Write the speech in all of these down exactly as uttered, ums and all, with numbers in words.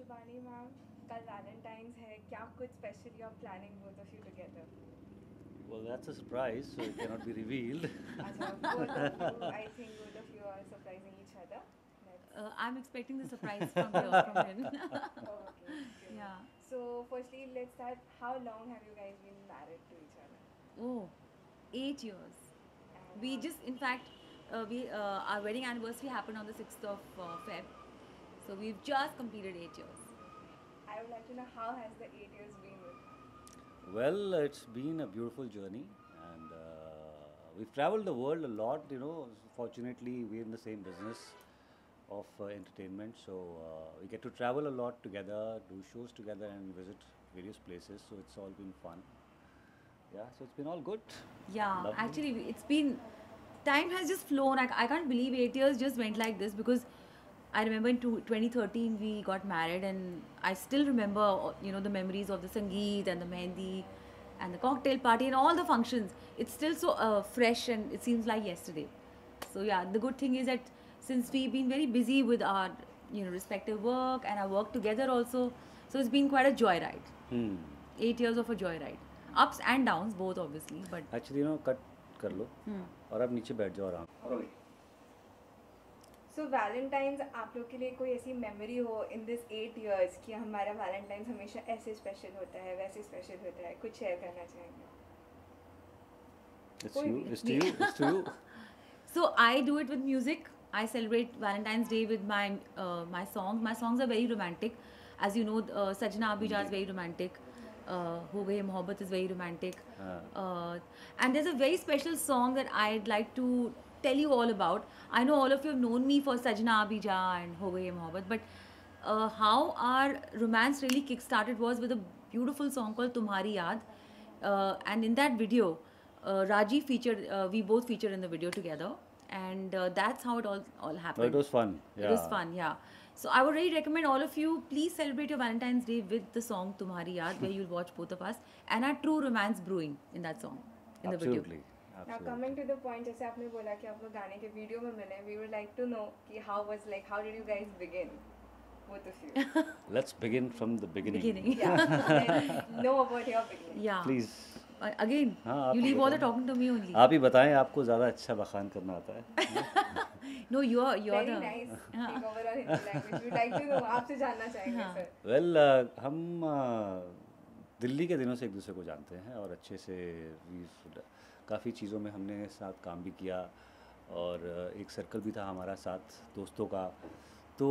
Shubhani ma'am, कल Valentine's है, क्या कुछ special you are planning both of you together? Well, that's a surprise, so it cannot be revealed. अच्छा, both of you, I think both of you are surprising each other. Let's. Uh, I'm expecting the surprise from here, from him. Okay, good. Yeah. So firstly, let's start. How long have you guys been married to each other? Oh, eight years. And We how? just, in fact, uh, we uh, our wedding anniversary happened on the sixth of uh, Feb. So we've just completed eight years. I would like to know how has the eight years been with. Well, it's been a beautiful journey, and uh, we've traveled the world a lot. You know, fortunately, we're in the same business of uh, entertainment, so uh, we get to travel a lot together, do shows together, and visit various places. So it's all been fun. Yeah, so it's been all good. Yeah, Lovely. actually, it's been time has just flown. I, I can't believe eight years just went like this because I remember in two, twenty thirteen we got married, and I still remember uh, you know the memories of the sangeet and the mehndi and the cocktail party and all the functions. It's still so uh, fresh and it seems like yesterday. So yeah, the good thing is that since we've been very busy with our you know respective work and our work together also, so it's been quite a joyride. Hmm. Eight years of a joyride, ups and downs both obviously, but Actually, you know, cut कर लो hmm. और आप नीचे बैठ जाओ आराम. सो Valentine's आप लोग के लिए कोई ऐसी मेमोरी हो इन दिस एट इयर्स कि हमारा वैलेंटाइंस हमेशा ऐसे स्पेशल होता है वैसे स्पेशल होता है कुछ शेयर करना चाहेंगे. It's कोई you. भी. It's to you. It's to you. So I do it with music. I celebrate Valentine's Day with my uh, my songs. My songs are very romantic. As you know, uh, Sajna Abhija is very romantic. Uh, Ho Gaye Mohabbat is very romantic. हाँ. Uh, and there's a very special song that I'd like to tell you all about. I know all of you have known me for Sajna Abhija and Ho Gaye Mohabbat, but uh, how our romance really kick-started was with a beautiful song called Tumhari Yaad. Uh, and in that video, uh, Raji featured, uh, we both featured in the video together. And uh, that's how it all, all happened. Well, it was fun. It was Yeah. fun, yeah. So I would really recommend all of you, please celebrate your Valentine's Day with the song Tumhari Yaad, where you'll watch both of us and our true romance brewing in that song, in the video. Absolutely. Now Absolutely. coming to the point, जैसे आपने बोला कि आप लोग गाने के video में मिले, we would like to know कि how was like how did you guys begin, both of you? Let's begin from the beginning. Beginning. Yeah, let's know about your beginning. Yeah. Please. Uh, again, हाँ, आप you he leave all the बताएं. talking to me only. आप ही बताएं आपको ज़्यादा अच्छा बखान करना आता है. No, you're you're Very the nice. हाँ. Take over our Hindi language. We'd like to know. आपसे जानना चाहेंगे हाँ. sir. वेल well, uh, हम uh, दिल्ली के दिनों से एक दूसरे को जानते हैं और अच्छे से काफ़ी चीज़ों में हमने साथ काम भी किया और uh, एक सर्कल भी था हमारा साथ दोस्तों का, तो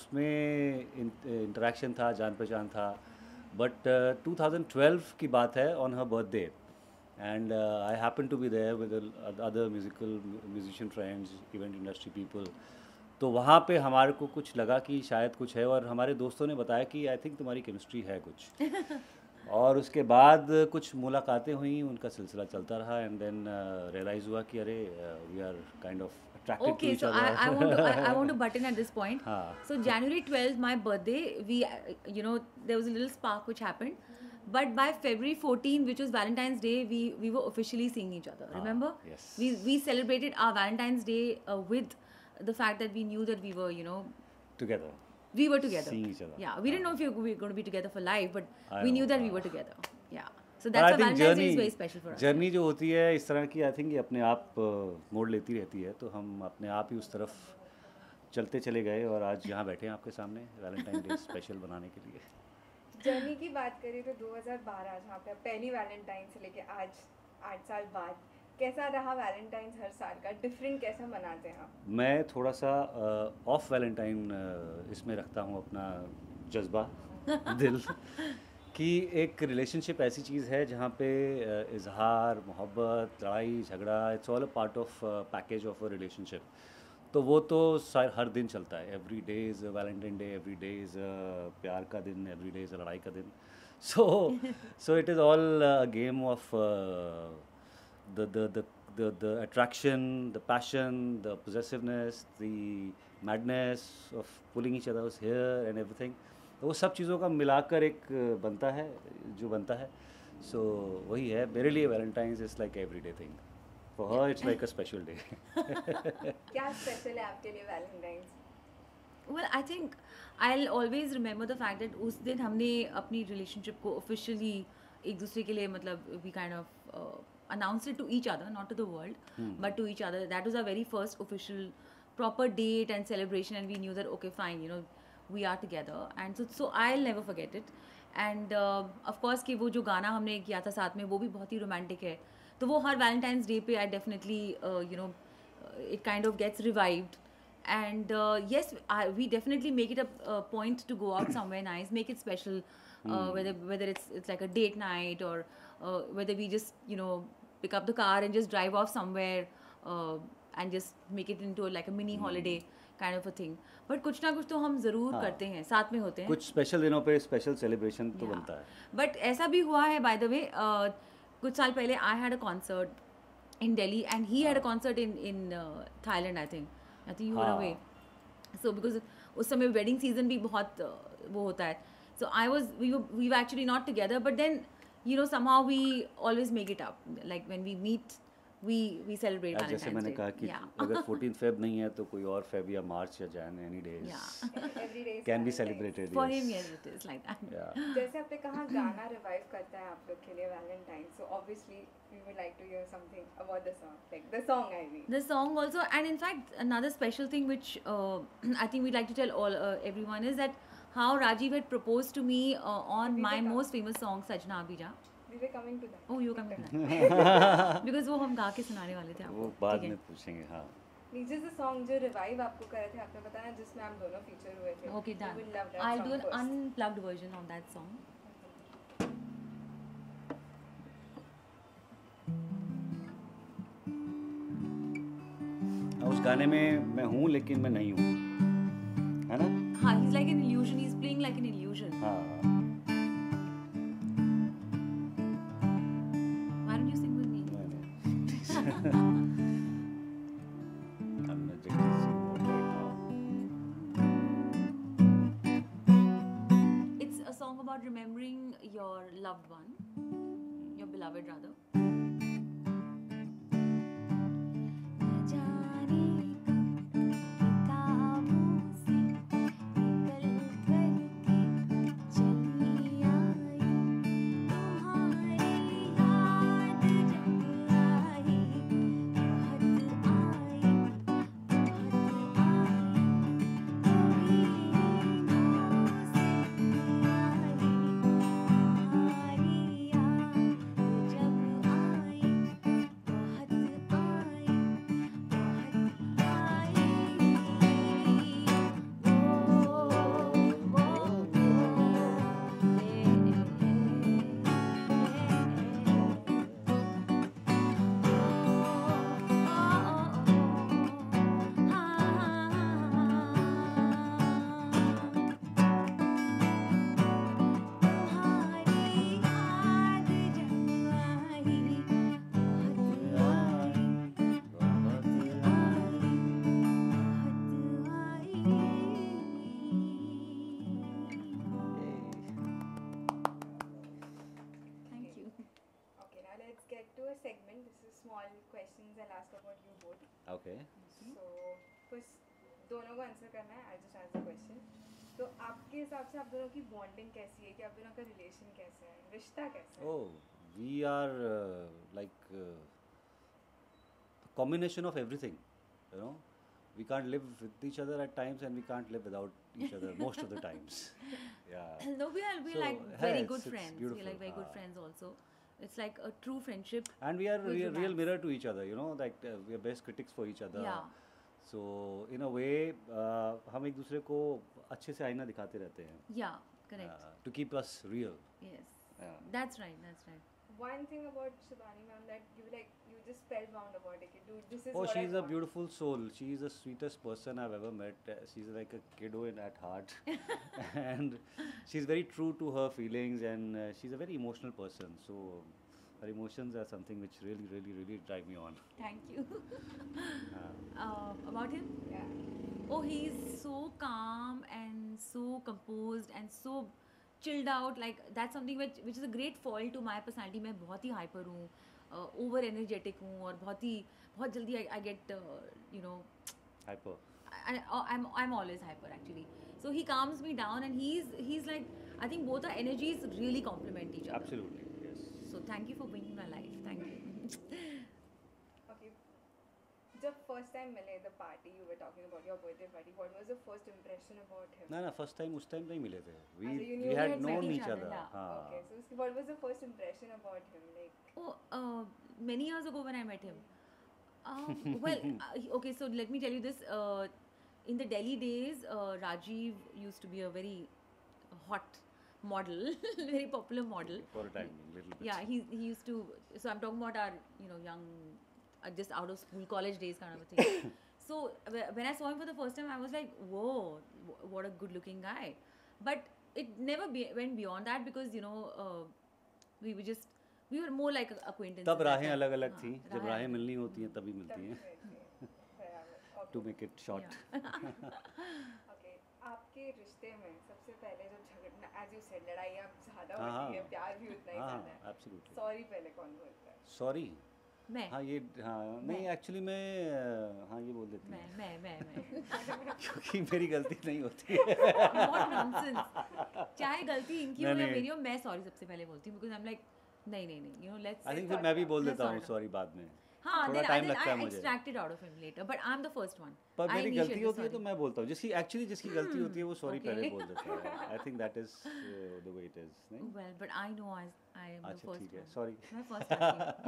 उसमें इंटरेक्शन था, जान पहचान था. बट टू थाउजेंड ट्वेल्व की बात है, on her birthday, and uh, I happened to be there with the other musical musician friends, event industry people. तो वहाँ पे हमारे को कुछ लगा कि शायद कुछ है, और हमारे दोस्तों ने बताया कि आई थिंक तुम्हारी केमिस्ट्री है कुछ. और उसके बाद कुछ मुलाकातें हुई, उनका सिलसिला चलता रहा, एंड देन रियलाइज़ हुआ कि अरे we are kind of attracted to Okay, each so I, other. I want to I, I want to butt in at this point. हाँ. So January twelfth, my birthday, we uh, you know there was a little spark which happened, but by February fourteenth, which was Valentine's Day, we we were officially seeing each other. Ah, Remember? yes. We we celebrated our Valentine's Day uh, with the fact that we knew that we were you know Together. we were together. Seeing each other. Yeah, we didn't know if we were, we were going to be together for life, but I we know, knew that we ah. were together. Yeah. So But that's I why think Valentine's Day journey- is very special for us. Journey जो होती है इस तरह की, I think ये अपने आप uh, मोड़ लेती रहती है, तो हम अपने आप ही उस तरफ चलते चले गए और आज यहाँ बैठे हैं आपके सामने वैलेंटाइन डे स्पेशल बनाने के लिए. जर्नी की बात करें तो दो हज़ार बारह जहाँ पे आप पहली वैलेंटाइन से लेके आज आठ साल बाद कैसा रहा वैलेंटाइंस हर साल का, डिफरेंट कैसा मनाते हैं आप? मैं थोड़ा सा ऑफ वैलेंटाइन इसमें रखता हूँ अपना जज्बा दिल कि एक रिलेशनशिप ऐसी चीज़ है जहाँ पे uh, इजहार, मोहब्बत, लड़ाई झगड़ा, it's all a part of package of a relationship. तो वो तो सार- हर दिन चलता है. Every day is Valentine day, every day is प्यार का दिन, एवरी डे इज़ लड़ाई का दिन. So so it is all game of the the the the the attraction, the passion, the possessiveness, the madness of pulling each other's hair and everything. तो वो सब चीज़ों का मिलाकर एक uh, बनता है जो बनता है. सो so, वही है मेरे लिए. Valentine's is like every day thing. For her it's like a special day. क्या स्पेशल है आपके लिए Valentine's? Well, I think I'll always remember the fact that उस दिन हमने अपनी relationship को officially एक दूसरे के लिए मतलब we kind of uh, announced it to each other, not to the world, but to each other. That was our very first official proper date and celebration, and we knew that okay, fine, you know, we are together, and so so I'll never forget it. And uh, of course कि वो जो गाना हमने किया था साथ में वो भी बहुत ही romantic है. तो वो हर Valentine's Day पे I definitely uh, you know uh, it kind of gets revived. And uh, yes, I, we definitely make it a, a point to go out somewhere nice, make it special, uh, whether whether it's it's like a date night or uh, whether we just you know pick up the car and just drive off somewhere uh, and just make it into like a mini holiday kind of a thing. But कुछ ना कुछ तो हम ज़रूर हाँ. करते हैं, साथ में होते हैं. कुछ स्पेशल दिनों पे स्पेशल सेलिब्रेशन तो बनता है. बट ऐसा भी हुआ है बाय द वे, कुछ साल पहले I had a concert in Delhi and he had a concert in in Thailand. I think I think you were away. So because उस समय वेडिंग सीजन भी बहुत uh, वो होता है. So I was we we were actually not together, but then you know somehow we always make it up, like when we meet we we celebrate आज Valentine's जैसे मैंने Day. कहा कि yeah. अगर फोर्टीन फेब नहीं है तो कोई और फेब या मार्च या Jan any days Yeah. Every day is can be Valentine's. Celebrated. For him, yes, it is like that. जैसे आपने कहा गाना रिवाइव करता है आप लोग के लिए Valentine, so obviously we would like to hear something about the song, like the song I mean. The song also, and in fact, another special thing which uh, I think we'd like to tell all uh, everyone is that how Rajiv had proposed to me uh, on We my will come. most famous song Sajna Abija. We were coming to that. Oh, you coming to that? Because वो हम गा के सुनाने वाले थे वो आपको. बाद ठीक में है? पूछेंगे. हाँ, नीचे से सॉन्ग जो रिवाइव आपको कर रहे थे, आपने बताया जिसमें हम दोनों फीचर हुए थे. Okay, We done. will love that I'll song do an first. unplugged version of that song. उस गाने में मैं हूँ लेकिन मैं नहीं हूँ, है ना? हाँ, he's like an illusion. He's playing like an illusion. हाँ. Why don't you sing with me? I'm in a jacuzzi mode right now. It's a song about remembering your loved one, your beloved rather. Thank you. Okay, now let's get to a segment. This is small questions I'll ask about you both. Okay. So first दोनों को answer करना है. I just ask the question. तो आपके हिसाब से आप दोनों की बॉन्डिंग कैसी है, कि आप दोनों का रिलेशन कैसा है, रिश्ता कैसा है? Oh, we are uh, like uh, combination of everything, you know. We can't live with each other at times, and we can't live without each other most of the times. Yeah. No, we are we So, like yeah, very it's- good it's friends. beautiful. We're like very good Ah. friends also. It's like a true friendship. And we are With real, real romance. mirror to each other, you know, like uh, we are best critics for each other. Yeah. So in a way, uh, हम एक दूसरे को अच्छे से आईना दिखाते रहते हैं. Yeah, correct. Uh, to keep us real. Yes. Yeah. That's right. That's right. One thing about Shivani ma'am that you like, you just spellbound about it. कि Dude, this is Oh, what she's I a want. beautiful soul. She is the sweetest person I've ever met. Uh, She's like a kiddo in at heart, and she's very true to her feelings, and uh, she's a very emotional person. So her emotions are something which really, really, really drive me on. Thank you. Uh, uh, about him? Yeah. Oh, he's so calm and so composed and so chilled out. Like that's something which which is a great foil to my personality. मैं बहुत ही hyper हूँ, over energetic हूँ और बहुत ही बहुत जल्दी I, I get uh, you know hyper. I, I'm I'm always hyper actually. So he calms me down, and he's he's like, I think both our energies really complement each other. Absolutely, yes. So thank you for being in my life. Thank you. Okay. जब first time मिले the party you were talking about your birthday party, what was the first impression about him? ना ना first time उस time नहीं मिले थे. We अच्छा, you we knew had him known met each each other. other, yeah. हाँ. Okay, so उसके- what was the first impression about him? Like, Oh, uh, many years ago when I met him. Um, well, uh, he- okay, so let me tell you this. Uh, in the Delhi days, uh, Rajiv used to be a very hot model, very popular model. For a time, little bit. Yeah, he he used to. So I'm talking about our, you know, young, uh, just out of school, college days kind of a thing. So wh- when I saw him for the first time, I was like, whoa, wh- what a good-looking guy. But it never be- went beyond that because you know, uh, we were just we were more like acquaintances. तब at that राहें time. अलग अलग हाँ, थी. जब राहें राहें अलग- मिलनी होती हैं तभी मिलती हैं. definitely. बराबर. To Okay. make it short. Okay. आपके रिश्ते में सबसे पहले जब झगड़ना, as you said, लड़ाई अब ज़्यादा हाँ, होती है, हाँ. प्यार भी उतना ही हाँ, ज़्यादा है. हाँ, absolutely. Sorry पहले कौन बोलता है? Sorry. मैं हाँ ये हाँ नहीं एक्चुअली मैं अ, हाँ ये बोल देती मैं हूँ मैं मैं मैं क्योंकि मेरी गलती नहीं होती है. What nonsense. चाहे गलती इनकी हो नहीं, या नहीं. मेरी हो, मैं सॉरी सबसे पहले बोलती हूँ because I'm like नहीं नहीं नहीं, you know, let's. I think फिर मैं भी बोल Let's देता हूँ sort सॉरी बाद में. हाँ, थोड़ा then, टाइम then लगता है I मुझे. extracted out of him later, but I'm the first one. पर I मेरी initiate गलती the होती है तो sorry. मैं बोलता हूँ. जिसकी एक्चुअली जिसकी गलती होती है वो सॉरी okay. पहले बोल देता है. I think that is the way it is. नहीं Well, but I know I I am the अच्छा first ठीक है one. सॉरी. मैं first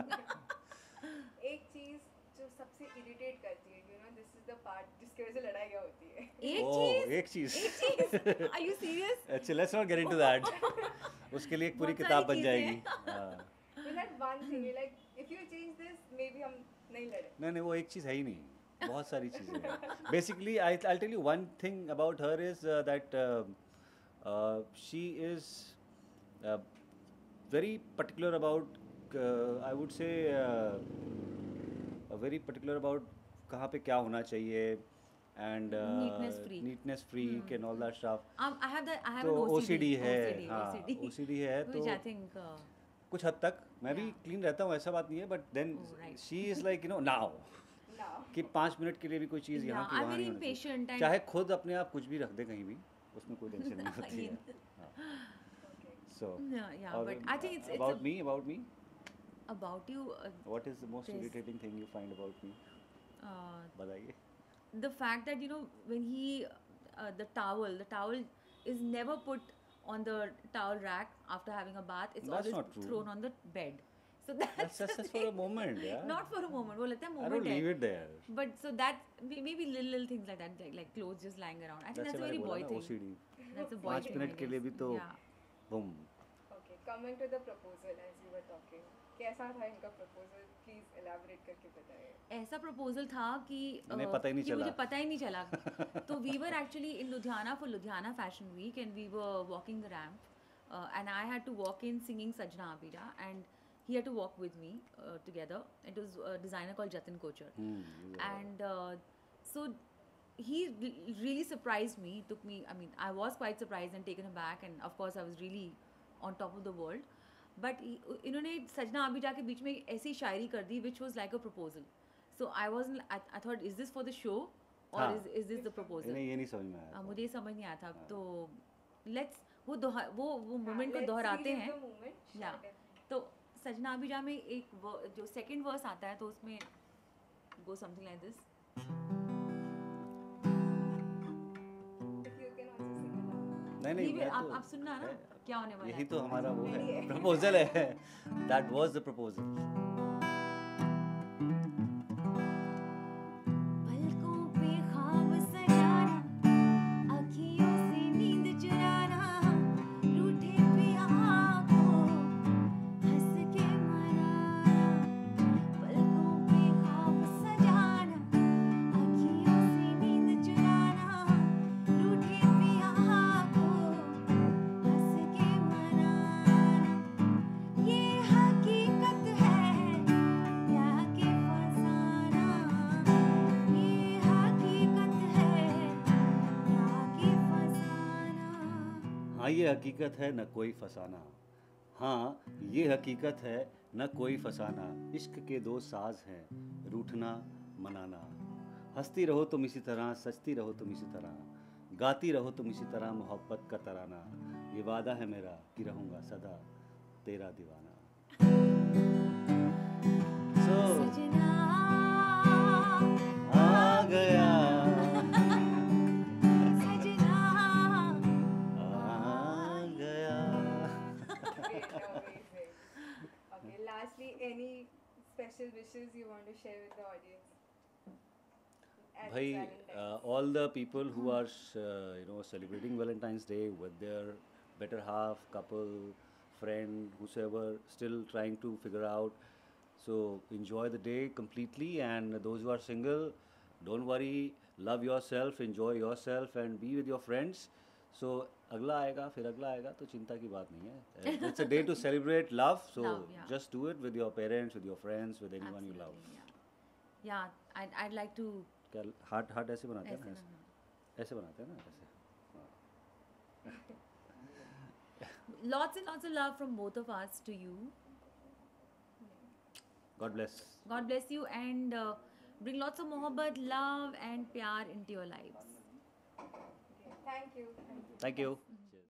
आती हूँ. एक चीज़ जो सबसे इरिटेट करती है, you know, this is the part जिसकी वजह से लड़ाइयाँ होती है. एक ओह चीज एक चीज. एक चीज. Are you serious? अच्छा let's not get into that. उसके लिए एक पूरी बहुत किताब सारी बन चीज़ें जाएगी. हाँ. But that one thing, you're like, if you change this, maybe हम नहीं लड़े. नहीं नहीं वो एक चीज़ है ही नहीं. बहुत सारी चीज़ें हैं. Basically I I tell you one thing about her is that she is very particular about I would say very particular about कहाँ पे क्या होना चाहिए and Neatness free. Neatness free and all that stuff. Um, I have that. I have तो an O C D. OCD है, O C D, हाँ, O C D. O C D है Which तो I think. Uh, कुछ हद तक मैं भी Yeah. क्लीन रहता हूँ ऐसा बात नहीं है but then Oh, right. She is like you know now Now. कि पाँच मिनट के लिए भी कोई चीज़ यहाँ Yeah, की I'm वहाँ very नहीं होनी impatient चाहिए. and- चाहे खुद अपने आप कुछ भी रख दे कहीं भी उसमें कोई टेंशन नहीं होती है. Okay. So Yeah, yeah, but I think it's- it's about a- me about me about you. Uh, what is the most There's- irritating thing you find about me. uh, बताइए. the fact that you know when he uh, the towel the towel is never put on the towel rack after having a bath. It's That's always not true. thrown on the bed. So that's, That's just, the just for a thing. moment, yeah. Not for a moment. वो लगता है I moment don't है. leave it there. But so that may- maybe little little things like that, like, like clothes just lying around. I think जैसे that's a मैंने very बोला boy ना thing. O C D. That's a boy पाँच thing. Minute I के लिए guess. भी तो Yeah. Boom. Okay. Coming to the proposal, as you were talking, कैसा था इनका proposal? Please elaborate करके बताइए. ऐसा प्रपोजल था कि इन्हें अ, पता ही नहीं कि चला. मुझे पता ही नहीं चला. तो we were actually in Ludhiana for Ludhiana fashion week and we were walking the ramp and I had to walk in singing सजना आबिजा and he had to walk with me uh, together. It was a designer called Jatin Kochar. Hmm, yeah. And uh, so he re- really surprised me, took me, I mean, I was quite surprised and taken aback, and of course I was really on top of the world. But he- इन्होंने सजना आबिजा के बीच में एक ऐसी शायरी कर दी which was like a proposal. So I wasn't, I, I thought, is this for the show or हाँ. is, is this the proposal? इन्हें ये नहीं समझ में आया uh, था. मुझे ये समझ नहीं आया था. तो let's वो दोहा वो वो मोमेंट को Let's दोहराते relive हैं. the moment. या तो सजना अभिजा में एक व- जो सेकंड वर्स आता है तो उसमें go something like this. If you can also sing along. नहीं नहीं मैं आप तो- आप सुनना ना है- क्या होने वाला यही है. तो हमारा वो Ready है है. प्रपोजल है. That was the proposal. पलकों पे ख्वाब सजाना, अखियों से नींद चुराना, रूठे प्यार को हंस के मनाना. पलकों पे ख्वाब सजाना, अखियों से नींद चुराना, रूठे प्यार को हंस के मनाना. ये हकीकत है या कि फसाना. ये हकीकत है या कि फसाना. हाँ ये हकीकत है न कोई फसाना. हाँ ये हकीकत है न कोई फसाना. इश्क के दो साज हैं रूठना मनाना. हंसती रहो तुम इसी तरह, सजती रहो तुम इसी तरह, गाती रहो तुम इसी तरह मोहब्बत का तराना, ये वादा है मेरा कि रहूँगा सदा तेरा दीवाना। So, सजना आ गया, सजना आ गया। Great, amazing. Okay, lastly, any special wishes you want to share with the audience? As भाई, Valentine's. uh, all the people who are uh, you know celebrating Valentine's Day with their better half, couple, friend, whosoever, still trying to figure out. So enjoy the day completely, and those who are single, don't worry, love yourself, enjoy yourself, and be with your friends. So अगला आएगा, फिर अगला आएगा, तो चिंता की बात नहीं है. It's a day to celebrate love. So Love, yeah. just do it with your parents, with your friends, with anyone you love. Absolutely, yeah. Yeah, I'd, I'd like to क्या हार्ट हार्ट ऐसे बनाते हैं ऐसे ना, करना। ऐसे ऐसे बनाते हैं ना, ऐसे. Lots and lots of love from both of us to you. God bless. God bless you and uh, bring lots of mohabbat, love and pyar into your lives. Okay, thank you. Thank you. Thank you.